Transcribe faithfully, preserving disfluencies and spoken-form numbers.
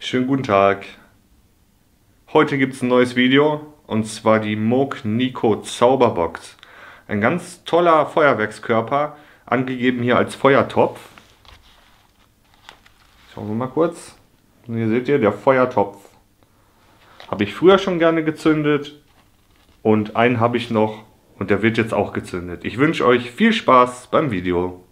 Schönen guten Tag. Heute gibt es ein neues Video und zwar die Moog Nico Zauberbox. Ein ganz toller Feuerwerkskörper, angegeben hier als Feuertopf. Schauen wir mal kurz. Und hier seht ihr, der Feuertopf. Habe ich früher schon gerne gezündet und einen habe ich noch und der wird jetzt auch gezündet. Ich wünsche euch viel Spaß beim Video.